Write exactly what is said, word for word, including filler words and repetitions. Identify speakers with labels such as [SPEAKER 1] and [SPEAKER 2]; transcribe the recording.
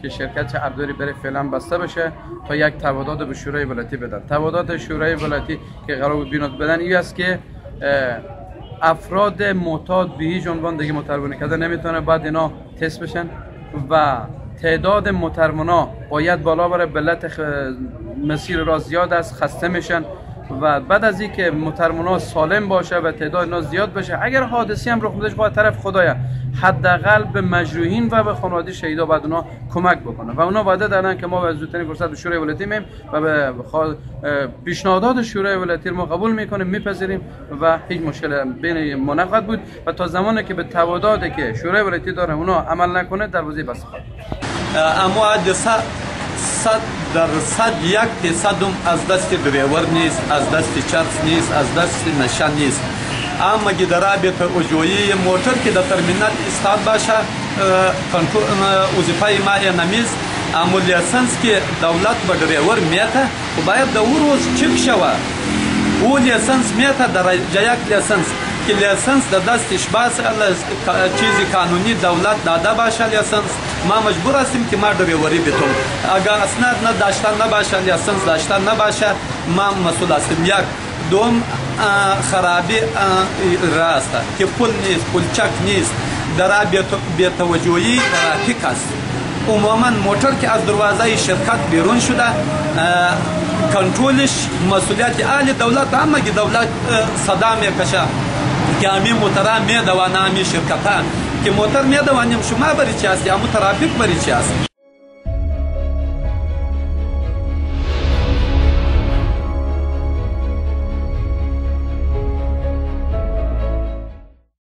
[SPEAKER 1] که شرکت ابزاری بره فعلا بسته بشه تا یک تواداد به شورای ولایتی بدن. تواداد شورای ولایتی که قرار بود بینات بدن این است که افراد معتاد به هیچ عنوان دیگه متربانی کردن نمیتونه، بعد اینا تست بشن و تعداد مترمنا باید بالا بره، بلت خ... مسیر را زیاد است، خسته میشن و بعد از اینکه مترمنا سالم باشه و تعداد اینا زیاد بشه، اگر حادثی هم رخ بدهش با طرف خدایا حداقل به مجروحین و به خانواده شهیدا بعد اونا کمک بکنه و اونا وعده دادن که ما به زودترین فرصت به شورای ولایتی میم و به پیشنهادات شورای ولایتی ما قبول میکنیم، میپذیریم و هیچ مشکل بین ما نخواهد بود و تا زمانی که به تواداتی که شورای ولایتی داره اونا عمل نکنه دروازه بسته خواهد.
[SPEAKER 2] اما حادثه صد درصد یک فیصدم از دست دریور نیست، از دست چرس نیست، از دست نشان نیست. اما در رابطه اجوری موتر که در ترمینال استاد باشه وظیفه ما نمیست، اما لیسنس که دولت به دریور میته و باید در اون روز چک شوه. او لیسنس میته در یک لیسنس که لیسنس در دستش باشه، چیزی قانونی دولت داده باشه لیسنس، ما مجبور هستیم که ما دریوری بتون. اگر اسناد نداشتن نباشه، لیسنس داشتن نباشه، ما مسئول هستیم. یک دوم خرابی راست که پل نیست، پلچک نیست، در بی‌توجهی ترافیک است. عموما موتور که از دروازه شرکت بیرون شده کنترلش مسئولیت اهل دولت، اما که دولت صدا میکشه که امی موترها میدوانه، امی شرکت ها که موتر میدوانیم شما بری چی هستی، اما ترافیک بری چی هست.